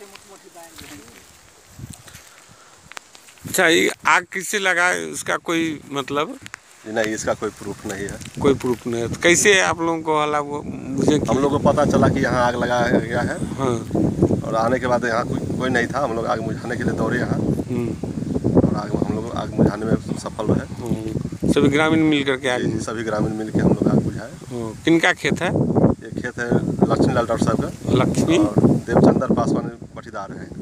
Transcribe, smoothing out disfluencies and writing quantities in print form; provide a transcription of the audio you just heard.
अच्छा, ये आग किससे लगा उसका कोई मतलब? नहीं, इसका कोई प्रूफ नहीं है। कोई प्रूफ नहीं है तो कैसे आप लोगों को हला वो मुझे हम लोग को पता चला कि यहाँ आग लगाया गया है। हाँ। और आने के बाद यहाँ कोई नहीं था। हम लोग आग बुझाने के लिए दौड़े यहाँ और हम लोग आग बुझाने में सफल रहे। सभी ग्रामीण मिल करके आग? सभी ग्रामीण मिल के हम लोग आग बुझाए। किनका खेत है? ये खेत है लक्ष्मी लाल डॉक्टर साहब का। लक्ष्मी और देवचंद्र पासवान बटीदार है।